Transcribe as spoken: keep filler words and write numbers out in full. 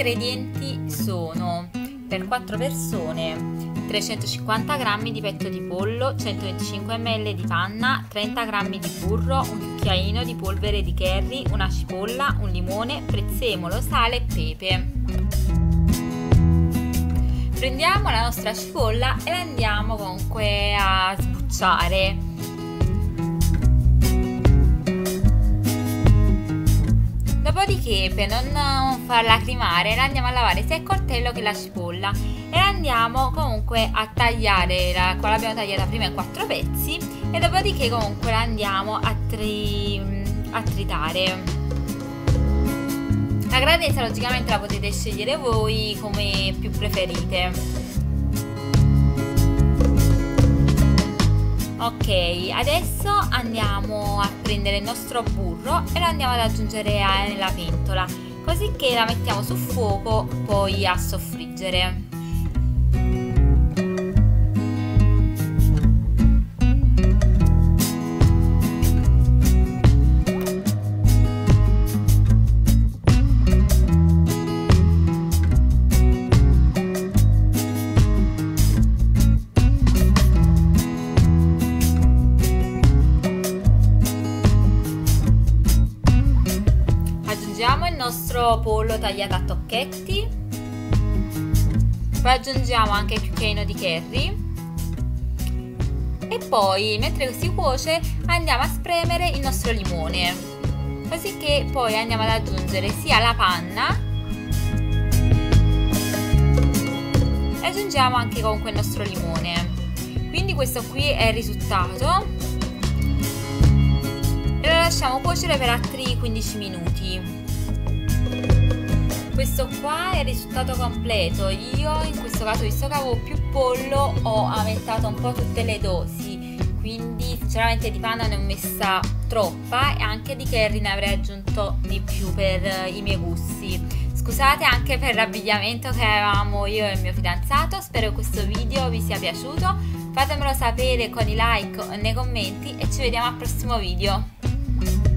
ingredienti sono, per quattro persone, trecentocinquanta grammi di petto di pollo, centoventicinque millilitri di panna, trenta grammi di burro, un cucchiaino di polvere di curry, una cipolla, un limone, prezzemolo, sale e pepe. Prendiamo la nostra cipolla e la andiamo comunque a sbucciare. Dopodiché, per non farla crimare, la andiamo a lavare sia il coltello che la cipolla e la andiamo comunque a tagliare, la, qua l'abbiamo tagliata prima in quattro pezzi e dopodiché comunque la andiamo a, tri, a tritare. La grandezza logicamente la potete scegliere voi come più preferite. Ok, adesso andiamo a prendere il nostro burro e lo andiamo ad aggiungere nella pentola, così che la mettiamo su fuoco poi a soffriggere. Aggiungiamo il nostro pollo tagliato a tocchetti, poi aggiungiamo anche il cucchiaino di curry e poi mentre si cuoce andiamo a spremere il nostro limone, così che poi andiamo ad aggiungere sia la panna e aggiungiamo anche comunque il nostro limone. Quindi questo qui è il risultato e lo lasciamo cuocere per altri quindici minuti. Questo qua è il risultato completo. Io in questo caso, visto che avevo più pollo, ho aumentato un po' tutte le dosi, quindi sinceramente di panna ne ho messa troppa e anche di curry ne avrei aggiunto di più per i miei gusti. Scusate anche per l'abbigliamento che avevamo io e il mio fidanzato. Spero che questo video vi sia piaciuto, fatemelo sapere con i like o nei commenti e ci vediamo al prossimo video.